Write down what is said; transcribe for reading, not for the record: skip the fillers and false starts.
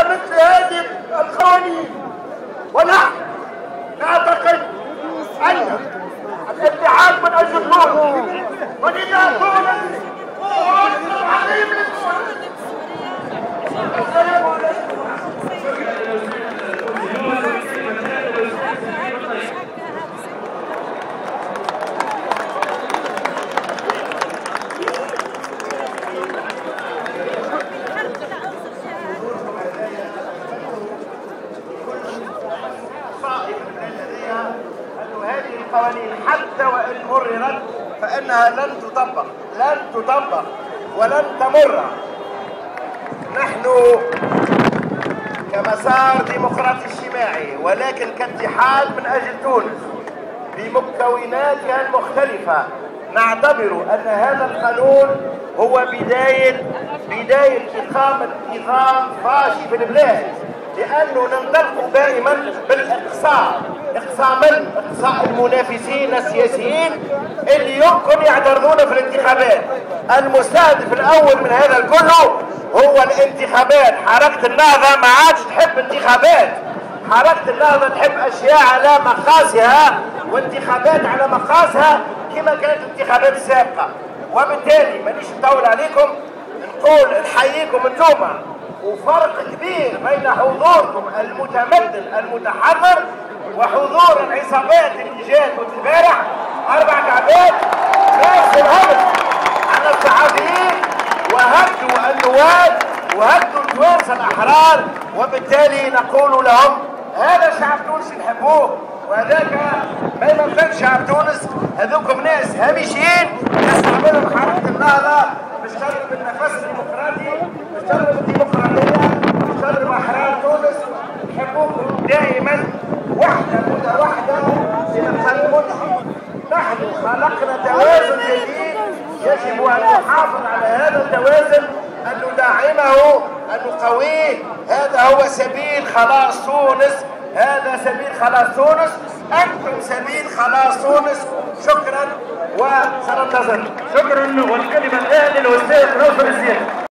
مثل هذه القوانين. ونحن نعتقد أن الاتحاد من أجل تونس، ونداء تونس عظيم لتونس. السلام عليكم. القوانين حتى وإن مررت فإنها لن تطبق ولن تمر. نحن كمسار ديمقراطي اجتماعي ولكن كاتحاد من أجل تونس بمكوناتها المختلفة نعتبر أن هذا القانون هو بداية إقامة نظام فاشي في البلاد، لأنه ننطلق دائما بالإقصاء. إقصاء المنافسين السياسيين اللي يمكن يعترضون في الانتخابات. المستهدف الأول من هذا الكل هو الانتخابات. حركة النهضة ما عادش تحب انتخابات، حركة النهضة تحب أشياء على مقاسها وانتخابات على مقاسها كما كانت الانتخابات السابقة. وبالتالي مانيش نطول عليكم، نقول نحييكم انتم، وفرق كبير بين حضوركم المتمدن المتحرر وحضور العصابات اللي جات البارح 4 كعبات ناس الهبل على الصحفيين وهدوا النواب وهدوا التوانسه الاحرار. وبالتالي نقول لهم هذا شعب تونس نحبوه، وهذاك ما يمثلش شعب تونس. هذوكم ناس هامشيين تستعملهم حركه النهضه باش تضرب النفس الديمقراطي، باش تضرب الديمقراطيه، باش تضرب احرار تونس. نحبوكم دائما وحده متوحده لنقلمونها. نحن خلقنا توازن جديد يجب ان نحافظ على هذا التوازن، ان ندعمه، ان نقويه. هذا هو سبيل خلاص تونس، هذا سبيل خلاص تونس، انتم سبيل خلاص تونس. شكرا وسننتظر. شكرا. والكلمه الان للاستاذ ناصر الزيادي.